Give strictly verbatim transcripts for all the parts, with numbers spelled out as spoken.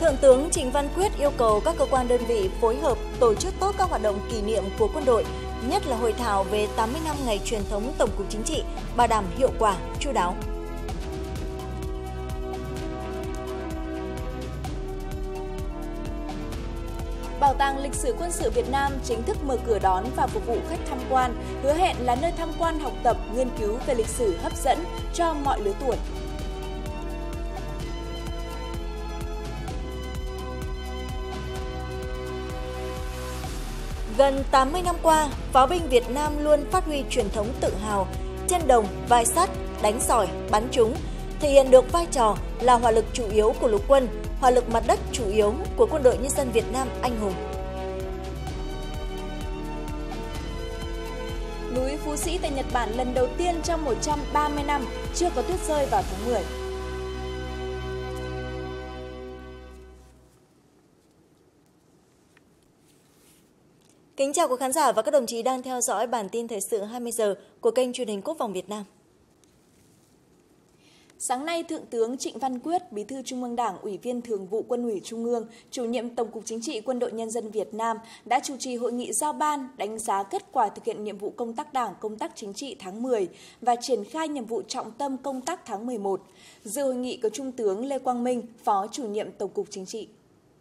Thượng tướng Trịnh Văn Quyết yêu cầu các cơ quan đơn vị phối hợp tổ chức tốt các hoạt động kỷ niệm của quân đội, nhất là hội thảo về tám mươi năm ngày truyền thống Tổng cục Chính trị, bảo đảm hiệu quả, chu đáo. Bảo tàng lịch sử quân sự Việt Nam chính thức mở cửa đón và phục vụ khách tham quan, hứa hẹn là nơi tham quan học tập, nghiên cứu về lịch sử hấp dẫn cho mọi lứa tuổi. Gần tám mươi năm qua, pháo binh Việt Nam luôn phát huy truyền thống tự hào, trên đồng, vai sắt, đánh sỏi, bắn trúng, thể hiện được vai trò là hỏa lực chủ yếu của lục quân, hỏa lực mặt đất chủ yếu của Quân đội Nhân dân Việt Nam anh hùng. Núi Phú Sĩ tại Nhật Bản lần đầu tiên trong một trăm ba mươi năm chưa có tuyết rơi vào tháng mười. Kính chào quý khán giả và các đồng chí đang theo dõi bản tin thời sự hai mươi giờ của kênh truyền hình Quốc phòng Việt Nam. Sáng nay, Thượng tướng Trịnh Văn Quyết, Bí thư Trung ương Đảng, Ủy viên Thường vụ Quân ủy Trung ương, Chủ nhiệm Tổng cục Chính trị Quân đội Nhân dân Việt Nam đã chủ trì hội nghị giao ban đánh giá kết quả thực hiện nhiệm vụ công tác Đảng, công tác chính trị tháng mười và triển khai nhiệm vụ trọng tâm công tác tháng mười một. Dự hội nghị có Trung tướng Lê Quang Minh, Phó Chủ nhiệm Tổng cục Chính trị.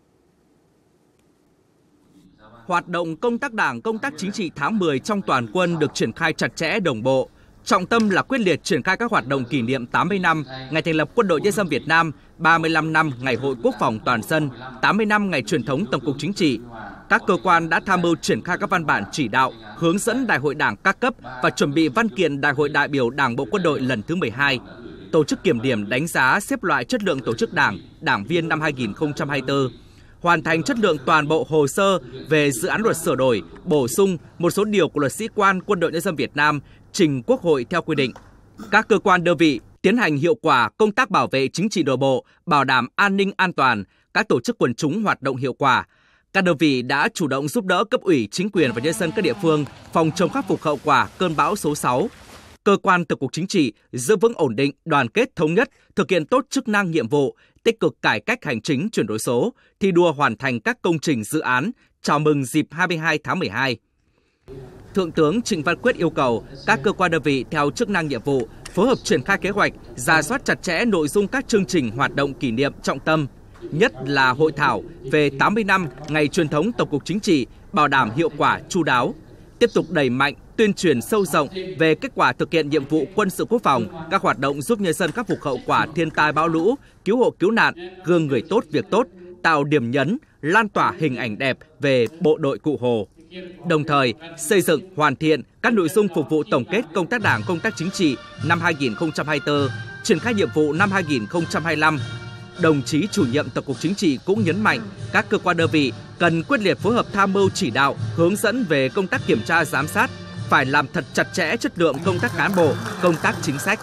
Hoạt động công tác Đảng, công tác chính trị tháng mười trong toàn quân được triển khai chặt chẽ, đồng bộ. Trọng tâm là quyết liệt triển khai các hoạt động kỷ niệm tám mươi năm ngày thành lập Quân đội Nhân dân Việt Nam, ba mươi lăm năm ngày Hội Quốc phòng toàn dân, tám mươi năm ngày truyền thống Tổng cục Chính trị. Các cơ quan đã tham mưu triển khai các văn bản chỉ đạo, hướng dẫn Đại hội Đảng các cấp và chuẩn bị văn kiện Đại hội đại biểu Đảng bộ Quân đội lần thứ mười hai. Tổ chức kiểm điểm đánh giá xếp loại chất lượng tổ chức Đảng, đảng viên năm hai nghìn không trăm hai mươi tư. Hoàn thành chất lượng toàn bộ hồ sơ về dự án luật sửa đổi, bổ sung một số điều của Luật Sĩ quan Quân đội Nhân dân Việt Nam trình Quốc hội theo quy định. Các cơ quan đơn vị tiến hành hiệu quả công tác bảo vệ chính trị nội bộ, bảo đảm an ninh an toàn, các tổ chức quần chúng hoạt động hiệu quả. Các đơn vị đã chủ động giúp đỡ cấp ủy, chính quyền và nhân dân các địa phương phòng chống khắc phục hậu quả cơn bão số sáu. Cơ quan Tổng cục Chính trị giữ vững ổn định, đoàn kết, thống nhất, thực hiện tốt chức năng nhiệm vụ, tích cực cải cách hành chính chuyển đổi số, thi đua hoàn thành các công trình dự án, chào mừng dịp hai mươi hai tháng mười hai. Thượng tướng Trịnh Văn Quyết yêu cầu các cơ quan đơn vị theo chức năng nhiệm vụ phối hợp triển khai kế hoạch, rà soát chặt chẽ nội dung các chương trình hoạt động kỷ niệm trọng tâm, nhất là hội thảo về tám mươi năm ngày truyền thống Tổng cục Chính trị, bảo đảm hiệu quả chu đáo, tiếp tục đẩy mạnh tuyên truyền sâu rộng về kết quả thực hiện nhiệm vụ quân sự quốc phòng, các hoạt động giúp nhân dân khắc phục hậu quả thiên tai bão lũ, cứu hộ cứu nạn, gương người tốt việc tốt, tạo điểm nhấn, lan tỏa hình ảnh đẹp về bộ đội Cụ Hồ. Đồng thời, xây dựng, hoàn thiện các nội dung phục vụ tổng kết công tác Đảng, công tác chính trị năm hai nghìn không trăm hai mươi tư, triển khai nhiệm vụ năm hai nghìn không trăm hai mươi lăm. Đồng chí Chủ nhiệm Tổng cục Chính trị cũng nhấn mạnh các cơ quan đơn vị cần quyết liệt phối hợp tham mưu chỉ đạo, hướng dẫn về công tác kiểm tra giám sát, phải làm thật chặt chẽ chất lượng công tác cán bộ, công tác chính sách.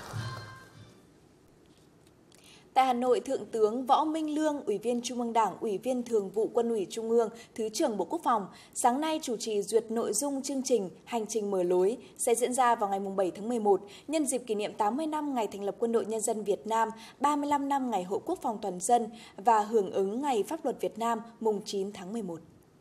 Tại Hà Nội, Thượng tướng Võ Minh Lương, Ủy viên Trung ương Đảng, Ủy viên Thường vụ Quân ủy Trung ương, Thứ trưởng Bộ Quốc phòng, sáng nay chủ trì duyệt nội dung chương trình Hành trình mở lối sẽ diễn ra vào ngày bảy tháng mười một, nhân dịp kỷ niệm tám mươi năm ngày thành lập Quân đội Nhân dân Việt Nam, ba mươi lăm năm ngày Hội Quốc phòng toàn dân và hưởng ứng Ngày Pháp luật Việt Nam mùng chín tháng mười một.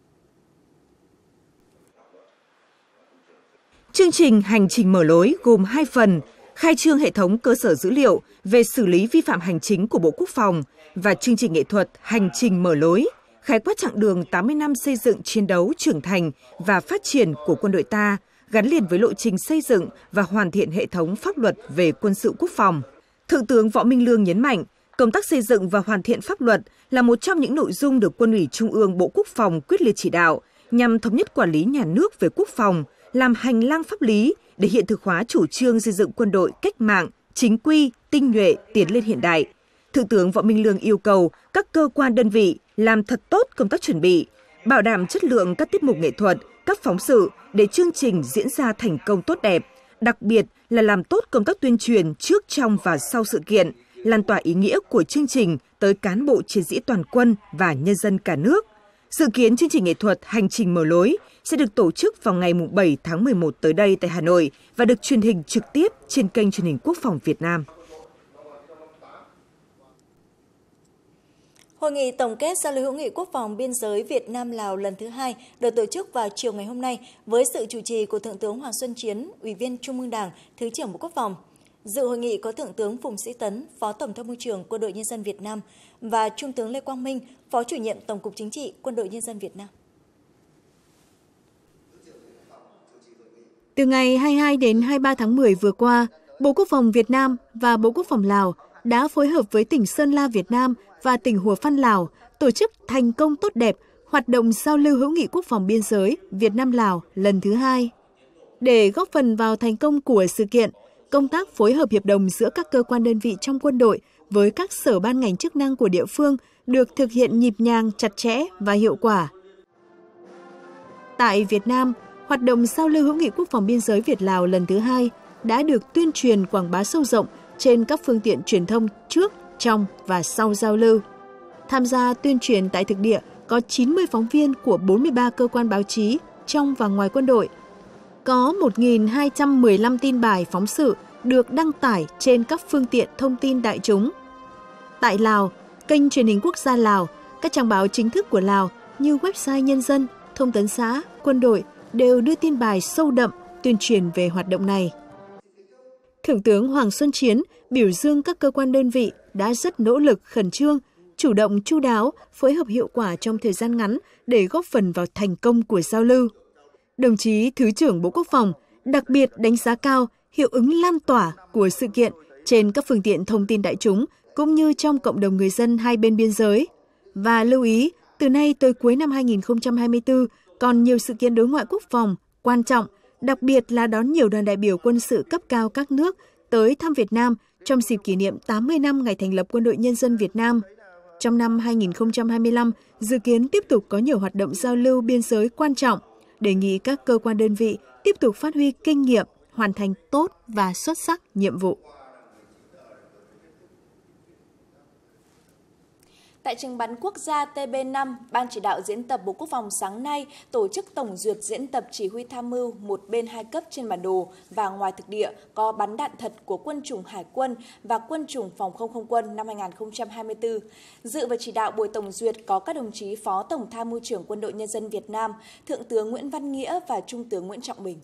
Chương trình Hành trình mở lối gồm hai phần: khai trương hệ thống cơ sở dữ liệu về xử lý vi phạm hành chính của Bộ Quốc phòng và chương trình nghệ thuật Hành trình mở lối, khái quát chặng đường tám mươi năm xây dựng, chiến đấu, trưởng thành và phát triển của quân đội ta, gắn liền với lộ trình xây dựng và hoàn thiện hệ thống pháp luật về quân sự quốc phòng. Thượng tướng Võ Minh Lương nhấn mạnh, công tác xây dựng và hoàn thiện pháp luật là một trong những nội dung được Quân ủy Trung ương Bộ Quốc phòng quyết liệt chỉ đạo nhằm thống nhất quản lý nhà nước về quốc phòng, làm hành lang pháp lý để hiện thực hóa chủ trương xây dựng quân đội cách mạng, chính quy, tinh nhuệ, tiến lên hiện đại. Thượng tướng Võ Minh Lương yêu cầu các cơ quan đơn vị làm thật tốt công tác chuẩn bị, bảo đảm chất lượng các tiết mục nghệ thuật, các phóng sự để chương trình diễn ra thành công tốt đẹp, đặc biệt là làm tốt công tác tuyên truyền trước, trong và sau sự kiện, lan tỏa ý nghĩa của chương trình tới cán bộ chiến sĩ toàn quân và nhân dân cả nước. Dự kiến chương trình nghệ thuật Hành trình mở lối sẽ được tổ chức vào ngày bảy tháng mười một tới đây tại Hà Nội và được truyền hình trực tiếp trên kênh truyền hình Quốc phòng Việt Nam. Hội nghị tổng kết giao lưu hữu nghị quốc phòng biên giới Việt Nam Lào lần thứ hai được tổ chức vào chiều ngày hôm nay với sự chủ trì của Thượng tướng Hoàng Xuân Chiến, Ủy viên Trung ương Đảng, Thứ trưởng Bộ Quốc phòng. Dự hội nghị có Thượng tướng Phùng Sĩ Tấn, Phó Tổng tham mưu trưởng Quân đội Nhân dân Việt Nam và Trung tướng Lê Quang Minh, Phó Chủ nhiệm Tổng cục Chính trị Quân đội Nhân dân Việt Nam. Từ ngày hai mươi hai đến hai mươi ba tháng mười vừa qua, Bộ Quốc phòng Việt Nam và Bộ Quốc phòng Lào đã phối hợp với tỉnh Sơn La Việt Nam và tỉnh Hủa Phăn Lào tổ chức thành công tốt đẹp hoạt động giao lưu hữu nghị quốc phòng biên giới Việt Nam-Lào lần thứ hai. Để góp phần vào thành công của sự kiện, công tác phối hợp hiệp đồng giữa các cơ quan đơn vị trong quân đội với các sở ban ngành chức năng của địa phương được thực hiện nhịp nhàng, chặt chẽ và hiệu quả. Tại Việt Nam, hoạt động giao lưu hữu nghị quốc phòng biên giới Việt-Lào lần thứ hai đã được tuyên truyền quảng bá sâu rộng trên các phương tiện truyền thông trước, trong và sau giao lưu. Tham gia tuyên truyền tại thực địa có chín mươi phóng viên của bốn mươi ba cơ quan báo chí trong và ngoài quân đội. Có một nghìn hai trăm mười lăm tin bài phóng sự được đăng tải trên các phương tiện thông tin đại chúng. Tại Lào, kênh truyền hình quốc gia Lào, các trang báo chính thức của Lào như website Nhân dân, Thông tấn xã, Quân đội đều đưa tin bài sâu đậm tuyên truyền về hoạt động này. Thượng tướng Hoàng Xuân Chiến biểu dương các cơ quan đơn vị đã rất nỗ lực khẩn trương, chủ động chu đáo, phối hợp hiệu quả trong thời gian ngắn để góp phần vào thành công của giao lưu. Đồng chí Thứ trưởng Bộ Quốc phòng đặc biệt đánh giá cao hiệu ứng lan tỏa của sự kiện trên các phương tiện thông tin đại chúng cũng như trong cộng đồng người dân hai bên biên giới. Và lưu ý, từ nay tới cuối năm hai nghìn không trăm hai mươi tư còn nhiều sự kiện đối ngoại quốc phòng quan trọng, đặc biệt là đón nhiều đoàn đại biểu quân sự cấp cao các nước tới thăm Việt Nam trong dịp kỷ niệm tám mươi năm ngày thành lập Quân đội Nhân dân Việt Nam. Trong năm hai nghìn không trăm hai mươi lăm, dự kiến tiếp tục có nhiều hoạt động giao lưu biên giới quan trọng, đề nghị các cơ quan đơn vị tiếp tục phát huy kinh nghiệm, hoàn thành tốt và xuất sắc nhiệm vụ. Tại trường bắn quốc gia T B năm, Ban chỉ đạo diễn tập Bộ Quốc phòng sáng nay tổ chức tổng duyệt diễn tập chỉ huy tham mưu một bên hai cấp trên bản đồ và ngoài thực địa có bắn đạn thật của quân chủng Hải quân và quân chủng Phòng không không quân năm hai nghìn không trăm hai mươi tư. Dự và chỉ đạo buổi tổng duyệt có các đồng chí Phó Tổng tham mưu trưởng Quân đội Nhân dân Việt Nam, Thượng tướng Nguyễn Văn Nghĩa và Trung tướng Nguyễn Trọng Bình.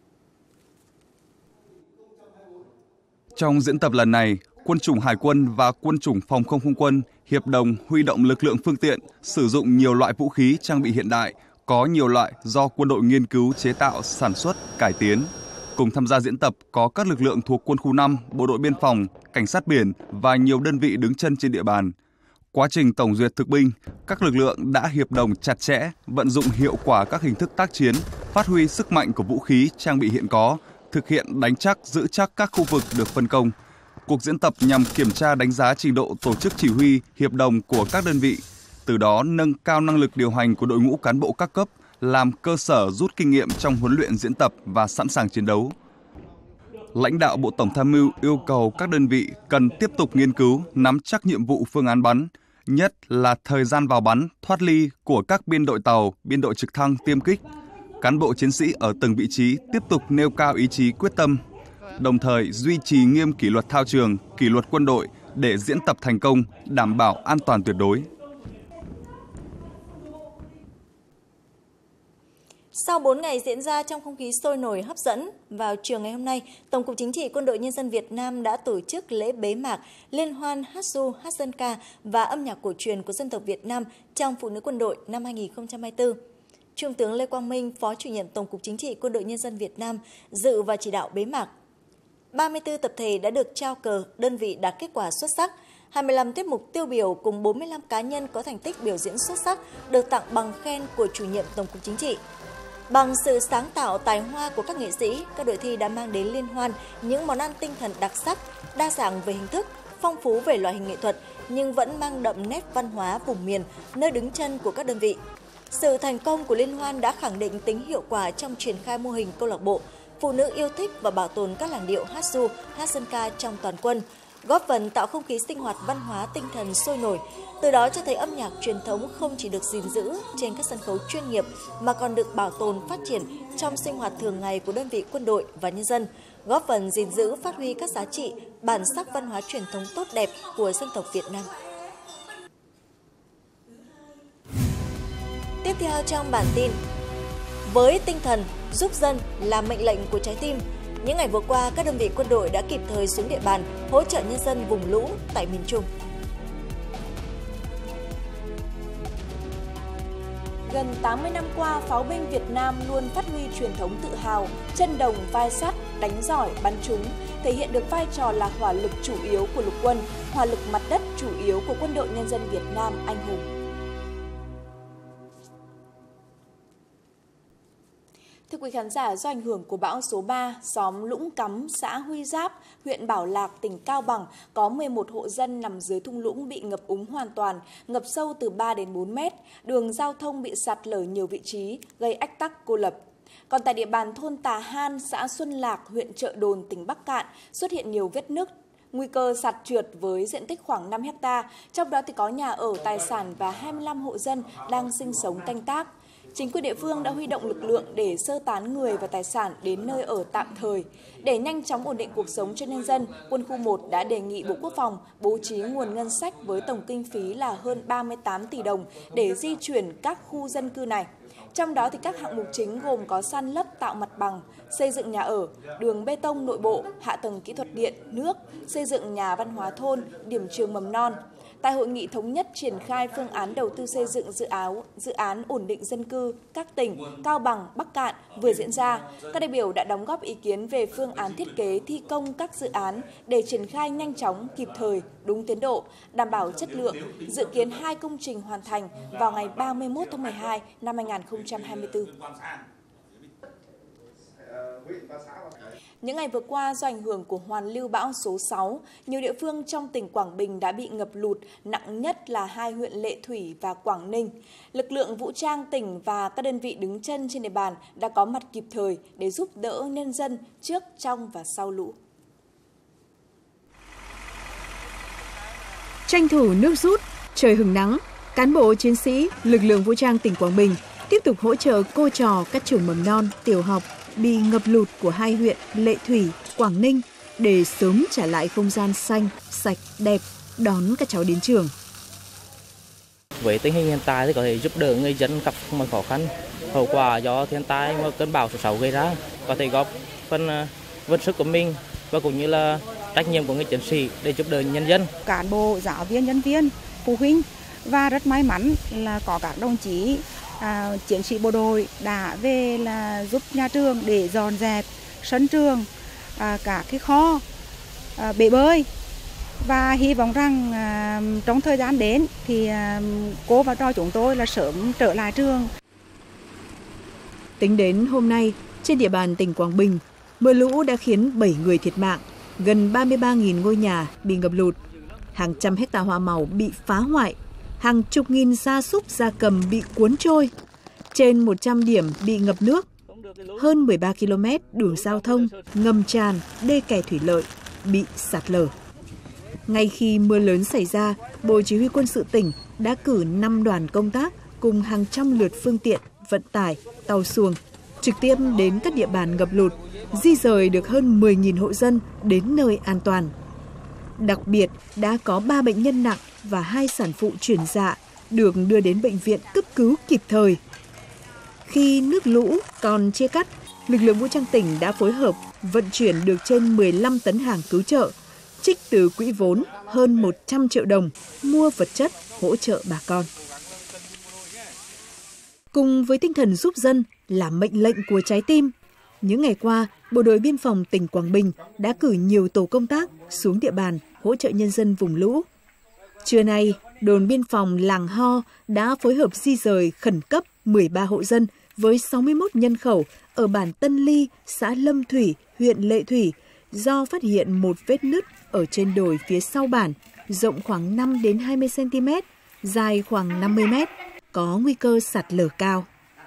Trong diễn tập lần này, quân chủng Hải quân và quân chủng Phòng không không quân hiệp đồng huy động lực lượng phương tiện, sử dụng nhiều loại vũ khí trang bị hiện đại, có nhiều loại do quân đội nghiên cứu chế tạo, sản xuất, cải tiến. Cùng tham gia diễn tập có các lực lượng thuộc Quân khu năm, Bộ đội Biên phòng, Cảnh sát biển và nhiều đơn vị đứng chân trên địa bàn. Quá trình tổng duyệt thực binh, các lực lượng đã hiệp đồng chặt chẽ, vận dụng hiệu quả các hình thức tác chiến, phát huy sức mạnh của vũ khí trang bị hiện có, thực hiện đánh chắc, giữ chắc các khu vực được phân công. Cuộc diễn tập nhằm kiểm tra đánh giá trình độ tổ chức chỉ huy, hiệp đồng của các đơn vị, từ đó nâng cao năng lực điều hành của đội ngũ cán bộ các cấp, làm cơ sở rút kinh nghiệm trong huấn luyện diễn tập và sẵn sàng chiến đấu. Lãnh đạo Bộ Tổng tham mưu yêu cầu các đơn vị cần tiếp tục nghiên cứu, nắm chắc nhiệm vụ phương án bắn, nhất là thời gian vào bắn, thoát ly của các biên đội tàu, biên đội trực thăng tiêm kích. Cán bộ chiến sĩ ở từng vị trí tiếp tục nêu cao ý chí quyết tâm, đồng thời duy trì nghiêm kỷ luật thao trường, kỷ luật quân đội để diễn tập thành công, đảm bảo an toàn tuyệt đối. Sau bốn ngày diễn ra trong không khí sôi nổi hấp dẫn, vào chiều ngày hôm nay, Tổng cục Chính trị Quân đội Nhân dân Việt Nam đã tổ chức lễ bế mạc Liên hoan hát ru, hát dân ca và âm nhạc cổ truyền của dân tộc Việt Nam trong Phụ nữ quân đội năm hai nghìn không trăm hai mươi tư. Trung tướng Lê Quang Minh, Phó Chủ nhiệm Tổng cục Chính trị Quân đội Nhân dân Việt Nam dự và chỉ đạo bế mạc. ba mươi tư tập thể đã được trao cờ, đơn vị đạt kết quả xuất sắc. hai mươi lăm tiết mục tiêu biểu cùng bốn mươi lăm cá nhân có thành tích biểu diễn xuất sắc được tặng bằng khen của chủ nhiệm Tổng cục Chính trị. Bằng sự sáng tạo tài hoa của các nghệ sĩ, các đội thi đã mang đến liên hoan những món ăn tinh thần đặc sắc, đa dạng về hình thức, phong phú về loại hình nghệ thuật nhưng vẫn mang đậm nét văn hóa vùng miền, nơi đứng chân của các đơn vị. Sự thành công của liên hoan đã khẳng định tính hiệu quả trong triển khai mô hình câu lạc bộ phụ nữ yêu thích và bảo tồn các làn điệu hát ru, hát dân ca trong toàn quân, góp phần tạo không khí sinh hoạt văn hóa tinh thần sôi nổi. Từ đó cho thấy âm nhạc truyền thống không chỉ được gìn giữ trên các sân khấu chuyên nghiệp mà còn được bảo tồn phát triển trong sinh hoạt thường ngày của đơn vị quân đội và nhân dân, góp phần gìn giữ phát huy các giá trị, bản sắc văn hóa truyền thống tốt đẹp của dân tộc Việt Nam. theo trong bản tin. Với tinh thần giúp dân là mệnh lệnh của trái tim, những ngày vừa qua các đơn vị quân đội đã kịp thời xuống địa bàn hỗ trợ nhân dân vùng lũ tại miền Trung. Gần tám mươi năm qua, pháo binh Việt Nam luôn phát huy truyền thống tự hào, chân đồng vai sắt, đánh giỏi, bắn trúng, thể hiện được vai trò là hỏa lực chủ yếu của lục quân, hỏa lực mặt đất chủ yếu của Quân đội Nhân dân Việt Nam anh hùng. Thưa quý khán giả, do ảnh hưởng của bão số ba, xóm Lũng Cắm, xã Huy Giáp, huyện Bảo Lạc, tỉnh Cao Bằng có mười một hộ dân nằm dưới thung lũng bị ngập úng hoàn toàn, ngập sâu từ ba đến bốn mét, đường giao thông bị sạt lở nhiều vị trí, gây ách tắc cô lập. Còn tại địa bàn thôn Tà Han, xã Xuân Lạc, huyện Chợ Đồn, tỉnh Bắc Kạn xuất hiện nhiều vết nứt, nguy cơ sạt trượt với diện tích khoảng năm héc ta, trong đó thì có nhà ở, tài sản và hai mươi lăm hộ dân đang sinh sống canh tác. Chính quyền địa phương đã huy động lực lượng để sơ tán người và tài sản đến nơi ở tạm thời. Để nhanh chóng ổn định cuộc sống cho nhân dân, Quân khu một đã đề nghị Bộ Quốc phòng bố trí nguồn ngân sách với tổng kinh phí là hơn ba mươi tám tỷ đồng để di chuyển các khu dân cư này. Trong đó thì các hạng mục chính gồm có san lấp tạo mặt bằng, xây dựng nhà ở, đường bê tông nội bộ, hạ tầng kỹ thuật điện, nước, xây dựng nhà văn hóa thôn, điểm trường mầm non. Tại hội nghị thống nhất triển khai phương án đầu tư xây dựng dự án, dự án ổn định dân cư các tỉnh Cao Bằng, Bắc Kạn vừa diễn ra, các đại biểu đã đóng góp ý kiến về phương án thiết kế thi công các dự án để triển khai nhanh chóng, kịp thời, đúng tiến độ, đảm bảo chất lượng, dự kiến hai công trình hoàn thành vào ngày ba mươi mốt tháng mười hai năm hai nghìn không trăm hai mươi tư. Những ngày vừa qua, do ảnh hưởng của hoàn lưu bão số sáu, nhiều địa phương trong tỉnh Quảng Bình đã bị ngập lụt, nặng nhất là hai huyện Lệ Thủy và Quảng Ninh. Lực lượng vũ trang tỉnh và các đơn vị đứng chân trên địa bàn đã có mặt kịp thời để giúp đỡ nhân dân trước, trong và sau lũ. Tranh thủ nước rút, trời hừng nắng, cán bộ chiến sĩ, lực lượng vũ trang tỉnh Quảng Bình tiếp tục hỗ trợ cô trò các trường mầm non, tiểu học bị ngập lụt của hai huyện Lệ Thủy, Quảng Ninh để sớm trả lại không gian xanh, sạch, đẹp, đón các cháu đến trường. Với tình hình hiện tại thì có thể giúp đỡ người dân gặp một khó khăn, hậu quả do thiên tai và cơn bão số sáu gây ra, có thể góp phần vượt sức của mình và cũng như là trách nhiệm của người chiến sĩ để giúp đỡ nhân dân. Cán bộ, giáo viên, nhân viên, phụ huynh và rất may mắn là có các đồng chí À, chiến sĩ bộ đội đã về là giúp nhà trường để dọn dẹp sân trường, à, cả cái kho, à, bể bơi, và hy vọng rằng à, trong thời gian đến thì à, cô và trò chúng tôi là sớm trở lại trường. Tính đến hôm nay, trên địa bàn tỉnh Quảng Bình, mưa lũ đã khiến bảy người thiệt mạng, gần ba mươi ba nghìn ngôi nhà bị ngập lụt, hàng trăm hecta hoa màu bị phá hoại, hàng chục nghìn gia súc gia cầm bị cuốn trôi, trên một trăm điểm bị ngập nước, hơn mười ba ki lô mét đường giao thông, ngầm tràn, đê kè thủy lợi bị sạt lở. Ngay khi mưa lớn xảy ra, Bộ Chỉ huy Quân sự tỉnh đã cử năm đoàn công tác cùng hàng trăm lượt phương tiện, vận tải, tàu xuồng trực tiếp đến các địa bàn ngập lụt, di rời được hơn mười nghìn hộ dân đến nơi an toàn. Đặc biệt, đã có ba bệnh nhân nặng và hai sản phụ chuyển dạ được đưa đến bệnh viện cấp cứu kịp thời. Khi nước lũ còn chia cắt, lực lượng vũ trang tỉnh đã phối hợp vận chuyển được trên mười lăm tấn hàng cứu trợ, trích từ quỹ vốn hơn một trăm triệu đồng mua vật chất hỗ trợ bà con. Cùng với tinh thần giúp dân là mệnh lệnh của trái tim, những ngày qua, Bộ đội Biên phòng tỉnh Quảng Bình đã cử nhiều tổ công tác xuống địa bàn hỗ trợ nhân dân vùng lũ. Trưa nay, đồn biên phòng Làng Ho đã phối hợp di rời khẩn cấp mười ba hộ dân với sáu mươi mốt nhân khẩu ở bản Tân Ly, xã Lâm Thủy, huyện Lệ Thủy do phát hiện một vết nứt ở trên đồi phía sau bản, rộng khoảng năm đến hai mươi xăng ti mét, dài khoảng năm mươi mét, có nguy cơ sạt lở cao.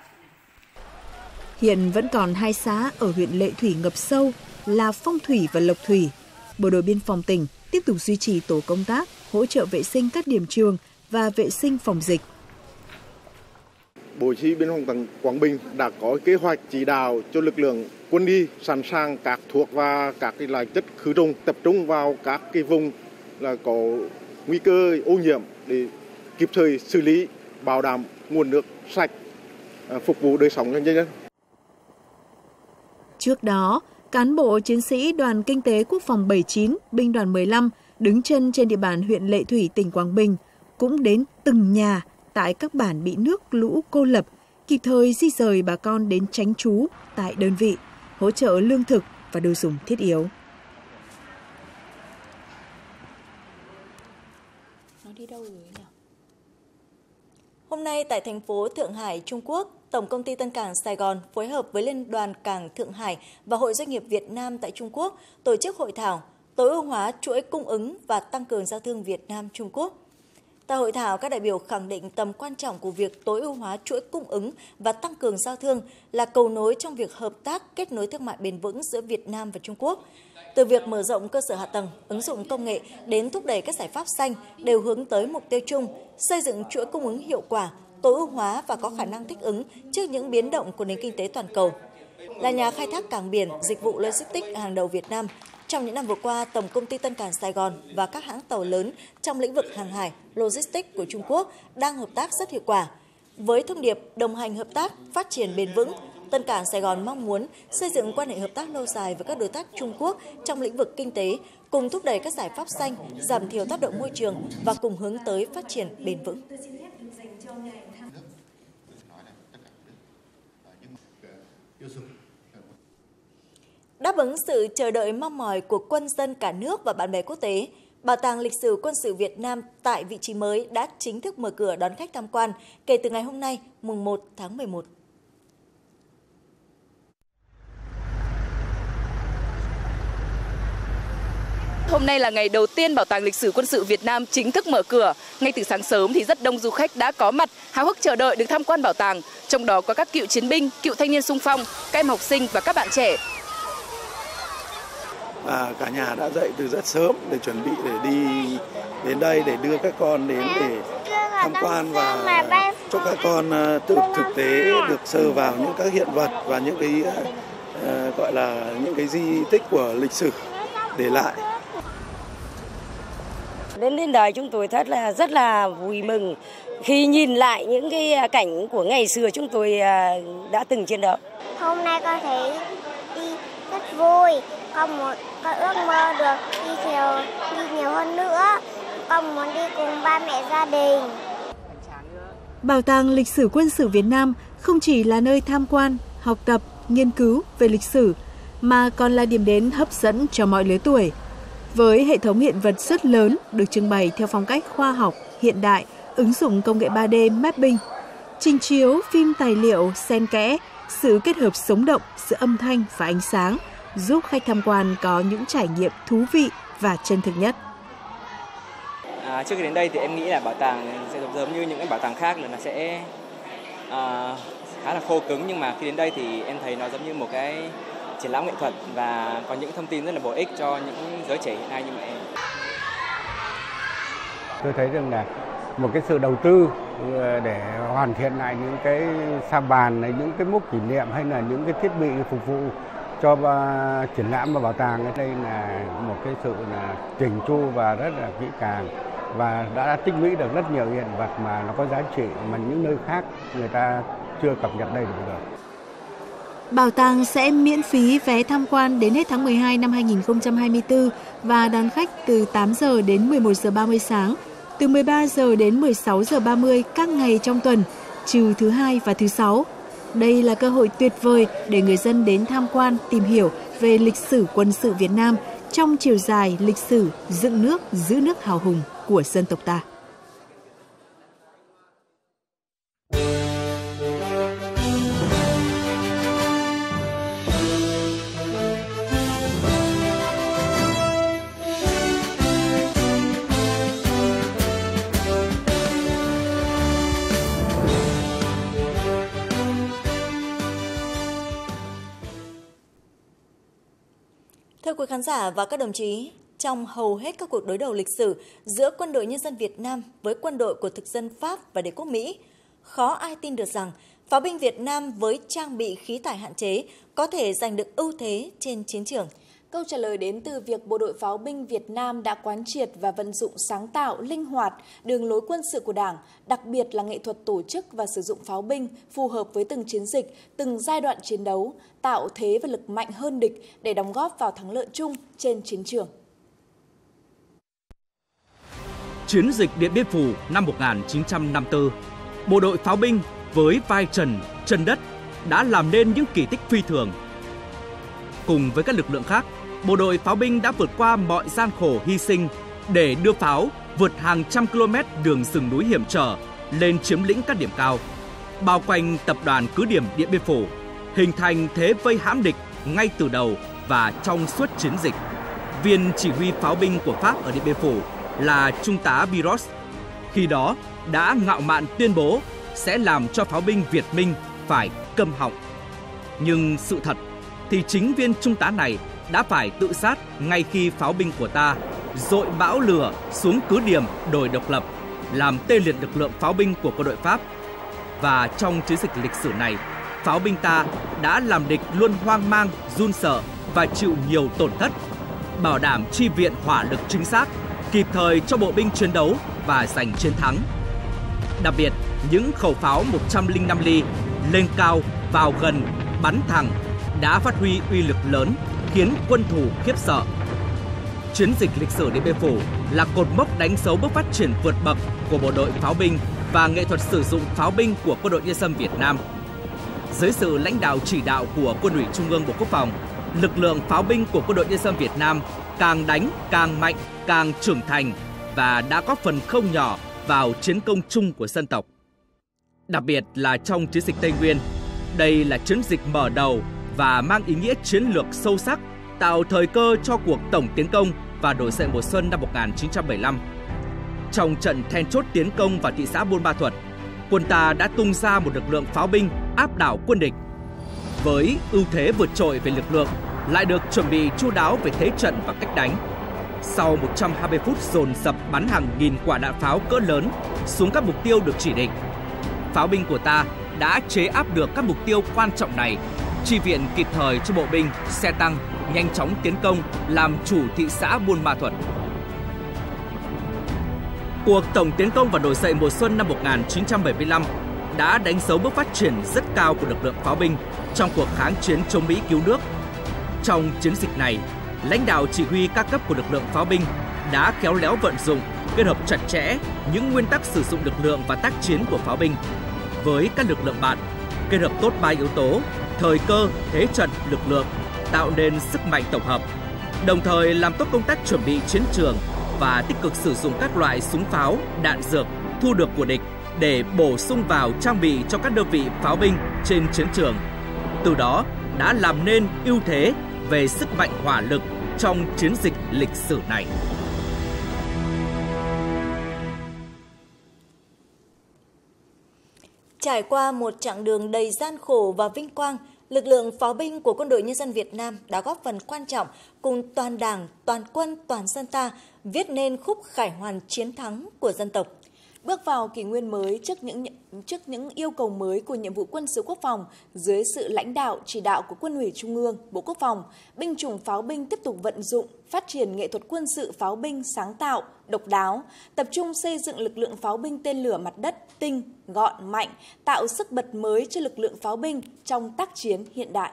Hiện vẫn còn hai xã ở huyện Lệ Thủy ngập sâu là Phong Thủy và Lộc Thủy. Bộ đội Biên phòng tỉnh tiếp tục duy trì tổ công tác hỗ trợ vệ sinh các điểm trường và vệ sinh phòng dịch. Bộ Chỉ huy Biên phòng tỉnh Quảng Bình đã có kế hoạch chỉ đạo cho lực lượng quân y sẵn sàng các thuốc và các cái loại chất khử trùng, tập trung vào các cái vùng là có nguy cơ ô nhiễm để kịp thời xử lý, bảo đảm nguồn nước sạch phục vụ đời sống nhân dân. Trước đó, cán bộ chiến sĩ Đoàn Kinh tế Quốc phòng bảy mươi chín, Binh đoàn mười lăm đứng chân trên địa bàn huyện Lệ Thủy, tỉnh Quảng Bình cũng đến từng nhà tại các bản bị nước lũ cô lập, kịp thời di rời bà con đến tránh trú tại đơn vị, hỗ trợ lương thực và đồ dùng thiết yếu. Nó đi đâu rồi nhỉ? Hôm nay tại thành phố Thượng Hải, Trung Quốc, Tổng công ty Tân Cảng Sài Gòn phối hợp với Liên đoàn Cảng Thượng Hải và Hội Doanh nghiệp Việt Nam tại Trung Quốc tổ chức hội thảo tối ưu hóa chuỗi cung ứng và tăng cường giao thương Việt Nam-Trung Quốc. Tại hội thảo, các đại biểu khẳng định tầm quan trọng của việc tối ưu hóa chuỗi cung ứng và tăng cường giao thương là cầu nối trong việc hợp tác kết nối thương mại bền vững giữa Việt Nam và Trung Quốc. Từ việc mở rộng cơ sở hạ tầng, ứng dụng công nghệ đến thúc đẩy các giải pháp xanh đều hướng tới mục tiêu chung, xây dựng chuỗi cung ứng hiệu quả, tối ưu hóa và có khả năng thích ứng trước những biến động của nền kinh tế toàn cầu. Là nhà khai thác cảng biển, dịch vụ logistics hàng đầu Việt Nam, trong những năm vừa qua, Tổng công ty Tân Cảng Sài Gòn và các hãng tàu lớn trong lĩnh vực hàng hải, logistics của Trung Quốc đang hợp tác rất hiệu quả. Với thông điệp đồng hành hợp tác, phát triển bền vững, Tân Cảng Sài Gòn mong muốn xây dựng quan hệ hợp tác lâu dài với các đối tác Trung Quốc trong lĩnh vực kinh tế, cùng thúc đẩy các giải pháp xanh, giảm thiểu tác động môi trường và cùng hướng tới phát triển bền vững. Đáp ứng sự chờ đợi mong mỏi của quân dân cả nước và bạn bè quốc tế, Bảo tàng Lịch sử Quân sự Việt Nam tại vị trí mới đã chính thức mở cửa đón khách tham quan kể từ ngày hôm nay, mùng một tháng mười một. Hôm nay là ngày đầu tiên Bảo tàng Lịch sử Quân sự Việt Nam chính thức mở cửa. Ngay từ sáng sớm thì rất đông du khách đã có mặt, háo hức chờ đợi được tham quan bảo tàng. Trong đó có các cựu chiến binh, cựu thanh niên xung phong, các em học sinh và các bạn trẻ. À, cả nhà đã dậy từ rất sớm để chuẩn bị để đi đến đây để đưa các con đến để tham quan và cho các con tự thực tế được sờ vào những các hiện vật và những cái uh, gọi là những cái di tích của lịch sử để lại. Đến đến đời chúng tôi thật là rất là vui mừng khi nhìn lại những cái cảnh của ngày xưa chúng tôi đã từng chiến đấu. Hôm nay con thấy đi rất vui, con muốn con ước mơ được đi nhiều đi nhiều hơn nữa, con muốn đi cùng ba mẹ gia đình. Bảo tàng Lịch sử Quân sự Việt Nam không chỉ là nơi tham quan, học tập, nghiên cứu về lịch sử mà còn là điểm đến hấp dẫn cho mọi lứa tuổi. Với hệ thống hiện vật rất lớn được trưng bày theo phong cách khoa học, hiện đại, ứng dụng công nghệ ba D mapping, trình chiếu phim tài liệu xen kẽ, sự kết hợp sống động giữa âm thanh và ánh sáng giúp khách tham quan có những trải nghiệm thú vị và chân thực nhất. À, trước khi đến đây thì em nghĩ là bảo tàng sẽ giống như những cái bảo tàng khác là nó sẽ à, khá là khô cứng, nhưng mà khi đến đây thì em thấy nó giống như một cái triển lãm nghệ thuật và có những thông tin rất là bổ ích cho những giới trẻ hiện nay như em. Tôi thấy rằng là một cái sự đầu tư để hoàn thiện lại những cái sa bàn này, những cái mốc kỷ niệm hay là những cái thiết bị phục vụ cho triển lãm và bảo tàng. Đây là một cái sự là chỉnh chu và rất là kỹ càng và đã tích lũy được rất nhiều hiện vật mà nó có giá trị mà những nơi khác người ta chưa cập nhật đầy đủ được. Bảo tàng sẽ miễn phí vé tham quan đến hết tháng mười hai năm hai nghìn không trăm hai mươi tư và đón khách từ tám giờ đến mười một giờ ba mươi sáng, từ mười ba giờ đến mười sáu giờ ba mươi các ngày trong tuần, trừ thứ hai và thứ sáu. Đây là cơ hội tuyệt vời để người dân đến tham quan, tìm hiểu về lịch sử quân sự Việt Nam trong chiều dài lịch sử dựng nước, giữ nước hào hùng của dân tộc ta. Thưa quý khán giả và các đồng chí, trong hầu hết các cuộc đối đầu lịch sử giữa quân đội nhân dân Việt Nam với quân đội của thực dân Pháp và đế quốc Mỹ, khó ai tin được rằng pháo binh Việt Nam với trang bị khí tải hạn chế có thể giành được ưu thế trên chiến trường. Câu trả lời đến từ việc Bộ đội Pháo binh Việt Nam đã quán triệt và vận dụng sáng tạo, linh hoạt đường lối quân sự của Đảng, đặc biệt là nghệ thuật tổ chức và sử dụng pháo binh phù hợp với từng chiến dịch, từng giai đoạn chiến đấu, tạo thế và lực mạnh hơn địch để đóng góp vào thắng lợi chung trên chiến trường. Chiến dịch Điện Biên Phủ năm một nghìn chín trăm năm mươi tư, Bộ đội Pháo binh với vai trần, chân đất đã làm nên những kỳ tích phi thường. Cùng với các lực lượng khác, Bộ đội Pháo binh đã vượt qua mọi gian khổ hy sinh để đưa pháo vượt hàng trăm km đường rừng núi hiểm trở lên chiếm lĩnh các điểm cao, bao quanh tập đoàn cứ điểm Điện Biên Phủ, hình thành thế vây hãm địch ngay từ đầu và trong suốt chiến dịch. Viên chỉ huy pháo binh của Pháp ở Điện Biên Phủ là Trung tá Biros, khi đó đã ngạo mạn tuyên bố sẽ làm cho pháo binh Việt Minh phải câm họng. Nhưng sự thật thì chính viên trung tá này đã phải tự sát ngay khi pháo binh của ta dội bão lửa xuống cứ điểm đồi độc lập, làm tê liệt lực lượng pháo binh của quân đội Pháp. Và trong chiến dịch lịch sử này, pháo binh ta đã làm địch luôn hoang mang, run sợ và chịu nhiều tổn thất, bảo đảm chi viện hỏa lực chính xác, kịp thời cho bộ binh chiến đấu và giành chiến thắng. Đặc biệt, những khẩu pháo một trăm lẻ năm ly lên cao, vào gần, bắn thẳng đã phát huy uy lực lớn, khiến quân thù khiếp sợ. Chiến dịch lịch sử Điện Biên Phủ là cột mốc đánh dấu bước phát triển vượt bậc của bộ đội pháo binh và nghệ thuật sử dụng pháo binh của Quân đội Nhân dân Việt Nam. Dưới sự lãnh đạo chỉ đạo của Quân ủy Trung ương Bộ Quốc phòng, lực lượng pháo binh của Quân đội Nhân dân Việt Nam càng đánh càng mạnh, càng trưởng thành và đã góp phần không nhỏ vào chiến công chung của dân tộc. Đặc biệt là trong chiến dịch Tây Nguyên, đây là chiến dịch mở đầu và mang ý nghĩa chiến lược sâu sắc, tạo thời cơ cho cuộc tổng tiến công và nổi dậy mùa xuân năm một nghìn chín trăm bảy mươi lăm. Trong trận then chốt tiến công vào thị xã Buôn Ma Thuột, quân ta đã tung ra một lực lượng pháo binh áp đảo quân địch. Với ưu thế vượt trội về lực lượng, lại được chuẩn bị chu đáo về thế trận và cách đánh. Sau một trăm hai mươi phút dồn dập bắn hàng nghìn quả đạn pháo cỡ lớn xuống các mục tiêu được chỉ định, pháo binh của ta đã chế áp được các mục tiêu quan trọng này, chi viện kịp thời cho bộ binh, xe tăng nhanh chóng tiến công, làm chủ thị xã Buôn Ma Thuột. Cuộc tổng tiến công và nổi dậy mùa xuân năm một nghìn chín trăm bảy mươi lăm đã đánh dấu bước phát triển rất cao của lực lượng pháo binh trong cuộc kháng chiến chống Mỹ cứu nước. Trong chiến dịch này, lãnh đạo chỉ huy các cấp của lực lượng pháo binh đã khéo léo vận dụng, kết hợp chặt chẽ những nguyên tắc sử dụng lực lượng và tác chiến của pháo binh với các lực lượng bạn, kết hợp tốt ba yếu tố: thời cơ, thế trận, lực lượng, tạo nên sức mạnh tổng hợp. Đồng thời làm tốt công tác chuẩn bị chiến trường và tích cực sử dụng các loại súng pháo, đạn dược thu được của địch để bổ sung vào trang bị cho các đơn vị pháo binh trên chiến trường. Từ đó đã làm nên ưu thế về sức mạnh hỏa lực trong chiến dịch lịch sử này. Trải qua một chặng đường đầy gian khổ và vinh quang, lực lượng pháo binh của Quân đội Nhân dân Việt Nam đã góp phần quan trọng cùng toàn Đảng, toàn quân, toàn dân ta viết nên khúc khải hoàn chiến thắng của dân tộc. Bước vào kỷ nguyên mới trước những trước những yêu cầu mới của nhiệm vụ quân sự quốc phòng, dưới sự lãnh đạo chỉ đạo của Quân ủy Trung ương, Bộ Quốc phòng, binh chủng pháo binh tiếp tục vận dụng, phát triển nghệ thuật quân sự pháo binh sáng tạo, độc đáo, tập trung xây dựng lực lượng pháo binh tên lửa mặt đất tinh, gọn, mạnh, tạo sức bật mới cho lực lượng pháo binh trong tác chiến hiện đại.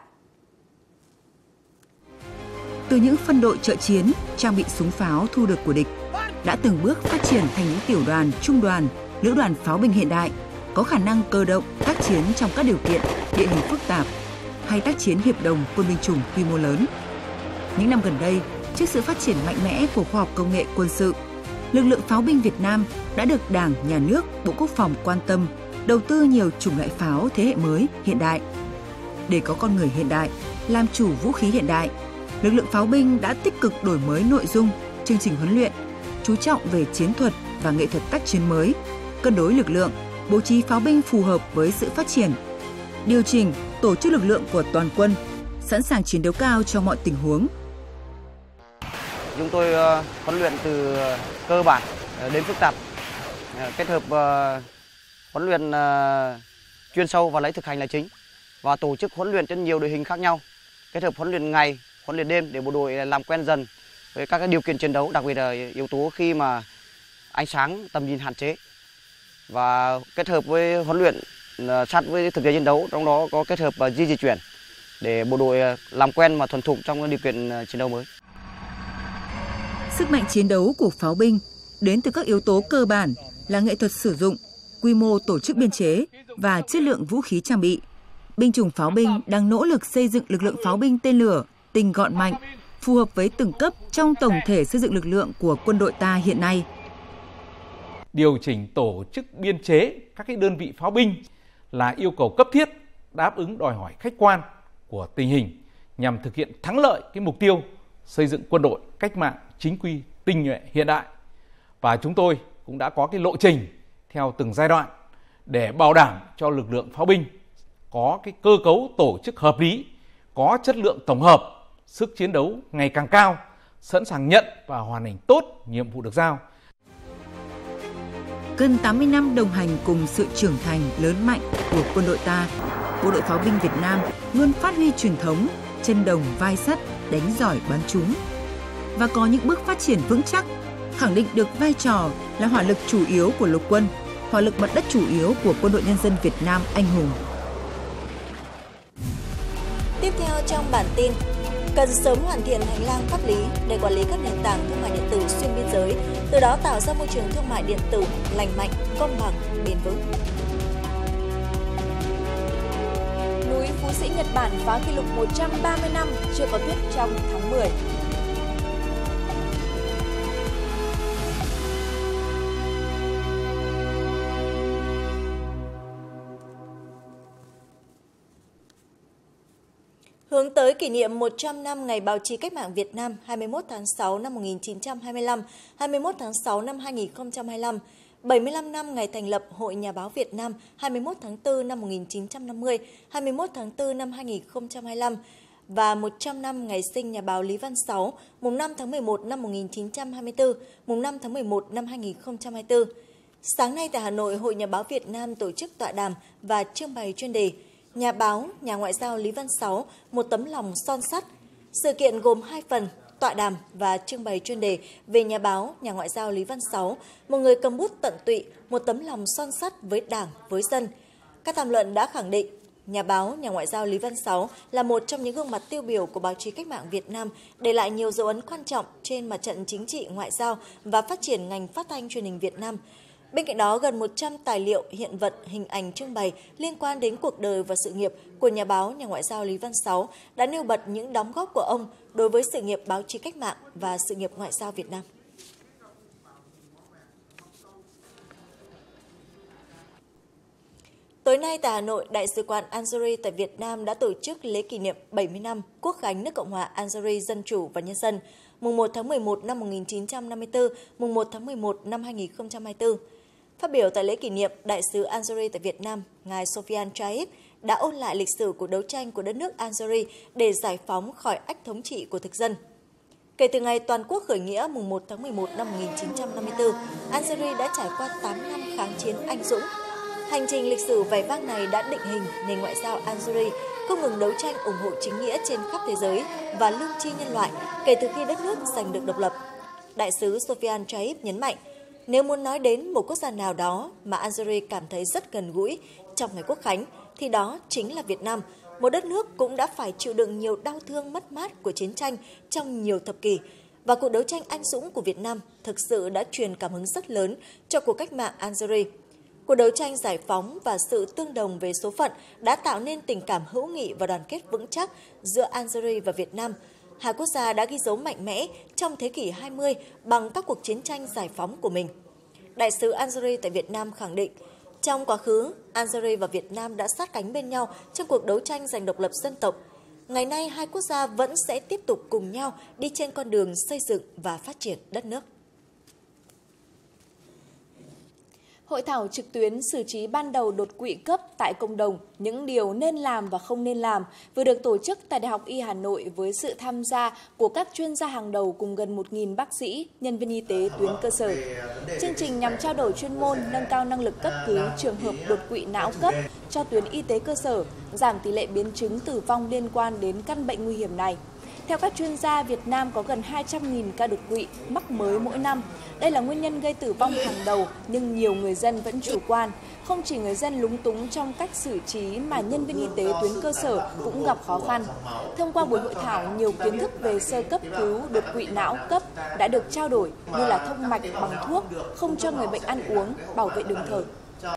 Từ những phân đội trợ chiến, trang bị súng pháo thu được của địch, đã từng bước phát triển thành những tiểu đoàn, trung đoàn, lữ đoàn pháo binh hiện đại, có khả năng cơ động, tác chiến trong các điều kiện địa hình phức tạp hay tác chiến hiệp đồng quân binh chủng quy mô lớn. Những năm gần đây, trước sự phát triển mạnh mẽ của khoa học công nghệ quân sự, lực lượng pháo binh Việt Nam đã được Đảng, Nhà nước, Bộ Quốc phòng quan tâm, đầu tư nhiều chủng loại pháo thế hệ mới, hiện đại. Để có con người hiện đại, làm chủ vũ khí hiện đại, lực lượng pháo binh đã tích cực đổi mới nội dung, chương trình huấn luyện, chú trọng về chiến thuật và nghệ thuật tác chiến mới, cân đối lực lượng, bố trí pháo binh phù hợp với sự phát triển, điều chỉnh, tổ chức lực lượng của toàn quân, sẵn sàng chiến đấu cao cho mọi tình huống. Chúng tôi huấn luyện từ cơ bản đến phức tạp, kết hợp huấn luyện chuyên sâu và lấy thực hành là chính, và tổ chức huấn luyện trên nhiều đội hình khác nhau, kết hợp huấn luyện ngày, huấn luyện đêm để bộ đội làm quen dần với các cái điều kiện chiến đấu, đặc biệt là yếu tố khi mà ánh sáng tầm nhìn hạn chế, và kết hợp với huấn luyện sát với thực tế chiến đấu, trong đó có kết hợp di di chuyển để bộ đội làm quen và thuần thục trong điều kiện chiến đấu mới. Sức mạnh chiến đấu của pháo binh đến từ các yếu tố cơ bản là nghệ thuật sử dụng, quy mô tổ chức biên chế và chất lượng vũ khí trang bị. Binh chủng pháo binh đang nỗ lực xây dựng lực lượng pháo binh tên lửa tinh gọn mạnh, phù hợp với từng cấp trong tổng thể xây dựng lực lượng của quân đội ta hiện nay. Điều chỉnh tổ chức biên chế các cái đơn vị pháo binh là yêu cầu cấp thiết, đáp ứng đòi hỏi khách quan của tình hình nhằm thực hiện thắng lợi cái mục tiêu xây dựng quân đội cách mạng chính quy, tinh nhuệ, hiện đại. Và chúng tôi cũng đã có cái lộ trình theo từng giai đoạn để bảo đảm cho lực lượng pháo binh có cái cơ cấu tổ chức hợp lý, có chất lượng tổng hợp, sức chiến đấu ngày càng cao, sẵn sàng nhận và hoàn thành tốt nhiệm vụ được giao. Gần tám mươi năm đồng hành cùng sự trưởng thành lớn mạnh của quân đội ta, Bộ đội Pháo binh Việt Nam luôn phát huy truyền thống chân đồng vai sắt, đánh giỏi bắn trúng và có những bước phát triển vững chắc, khẳng định được vai trò là hỏa lực chủ yếu của lục quân, hỏa lực mặt đất chủ yếu của Quân đội Nhân dân Việt Nam anh hùng. Tiếp theo trong bản tin, cần sớm hoàn thiện hành lang pháp lý để quản lý các nền tảng thương mại điện tử xuyên biên giới, từ đó tạo ra môi trường thương mại điện tử lành mạnh, công bằng, bền vững. Núi Phú Sĩ Nhật Bản phá kỷ lục một trăm ba mươi năm chưa có tuyết trong tháng mười. Hướng tới kỷ niệm một trăm năm Ngày Báo chí Cách mạng Việt Nam hai mươi mốt tháng sáu năm một nghìn chín trăm hai mươi lăm, hai mươi mốt tháng sáu năm hai nghìn không trăm hai mươi lăm, bảy mươi lăm năm ngày thành lập Hội Nhà báo Việt Nam hai mươi mốt tháng tư năm một nghìn chín trăm năm mươi, hai mươi mốt tháng tư năm hai nghìn không trăm hai mươi lăm và một trăm năm ngày sinh nhà báo Lý Văn Sáu, mùng năm tháng mười một năm một nghìn chín trăm hai mươi tư, mùng năm tháng mười một năm hai nghìn không trăm hai mươi tư. Sáng nay tại Hà Nội, Hội Nhà báo Việt Nam tổ chức tọa đàm và trưng bày chuyên đề Nhà báo, nhà ngoại giao Lý Văn Sáu, một tấm lòng son sắt. Sự kiện gồm hai phần, tọa đàm và trưng bày chuyên đề về nhà báo, nhà ngoại giao Lý Văn Sáu, một người cầm bút tận tụy, một tấm lòng son sắt với Đảng, với dân. Các tham luận đã khẳng định, nhà báo, nhà ngoại giao Lý Văn Sáu là một trong những gương mặt tiêu biểu của báo chí cách mạng Việt Nam, để lại nhiều dấu ấn quan trọng trên mặt trận chính trị, ngoại giao và phát triển ngành phát thanh truyền hình Việt Nam. Bên cạnh đó, gần một trăm tài liệu, hiện vật, hình ảnh trưng bày liên quan đến cuộc đời và sự nghiệp của nhà báo, nhà ngoại giao Lý Văn Sáu đã nêu bật những đóng góp của ông đối với sự nghiệp báo chí cách mạng và sự nghiệp ngoại giao Việt Nam. Tối nay tại Hà Nội, Đại sứ quán Algeria tại Việt Nam đã tổ chức lễ kỷ niệm bảy mươi năm Quốc khánh nước Cộng hòa Algeria Dân chủ và Nhân dân, mùng một tháng mười một năm một nghìn chín trăm năm mươi tư, mùng một tháng mười một năm hai nghìn không trăm hai mươi tư. Phát biểu tại lễ kỷ niệm, Đại sứ Algeria tại Việt Nam, ngài Sofian Chaib đã ôn lại lịch sử cuộc đấu tranh của đất nước Algeria để giải phóng khỏi ách thống trị của thực dân. Kể từ ngày toàn quốc khởi nghĩa mùng một tháng mười một năm một nghìn chín trăm năm mươi tư, Algeria đã trải qua tám năm kháng chiến anh dũng. Hành trình lịch sử vẻ vang này đã định hình nền ngoại giao Algeria không ngừng đấu tranh ủng hộ chính nghĩa trên khắp thế giới và lương tri nhân loại kể từ khi đất nước giành được độc lập. Đại sứ Sofian Chaib nhấn mạnh, nếu muốn nói đến một quốc gia nào đó mà Algeria cảm thấy rất gần gũi trong ngày Quốc khánh, thì đó chính là Việt Nam, một đất nước cũng đã phải chịu đựng nhiều đau thương mất mát của chiến tranh trong nhiều thập kỷ. Và cuộc đấu tranh anh dũng của Việt Nam thực sự đã truyền cảm hứng rất lớn cho cuộc cách mạng Algeria. Cuộc đấu tranh giải phóng và sự tương đồng về số phận đã tạo nên tình cảm hữu nghị và đoàn kết vững chắc giữa Algeria và Việt Nam. Hai quốc gia đã ghi dấu mạnh mẽ trong thế kỷ hai mươi bằng các cuộc chiến tranh giải phóng của mình. Đại sứ Algeria tại Việt Nam khẳng định, trong quá khứ, Algeria và Việt Nam đã sát cánh bên nhau trong cuộc đấu tranh giành độc lập dân tộc. Ngày nay, hai quốc gia vẫn sẽ tiếp tục cùng nhau đi trên con đường xây dựng và phát triển đất nước. Hội thảo trực tuyến xử trí ban đầu đột quỵ cấp tại cộng đồng, những điều nên làm và không nên làm vừa được tổ chức tại Đại học Y Hà Nội với sự tham gia của các chuyên gia hàng đầu cùng gần một nghìn bác sĩ, nhân viên y tế tuyến cơ sở. Chương trình nhằm trao đổi chuyên môn, nâng cao năng lực cấp cứu trường hợp đột quỵ não cấp cho tuyến y tế cơ sở, giảm tỷ lệ biến chứng tử vong liên quan đến căn bệnh nguy hiểm này. Theo các chuyên gia, Việt Nam có gần hai trăm nghìn ca đột quỵ mắc mới mỗi năm. Đây là nguyên nhân gây tử vong hàng đầu, nhưng nhiều người dân vẫn chủ quan. Không chỉ người dân lúng túng trong cách xử trí mà nhân viên y tế tuyến cơ sở cũng gặp khó khăn. Thông qua buổi hội thảo, nhiều kiến thức về sơ cấp cứu đột quỵ não cấp đã được trao đổi như là thông mạch bằng thuốc, không cho người bệnh ăn uống, bảo vệ đường thở.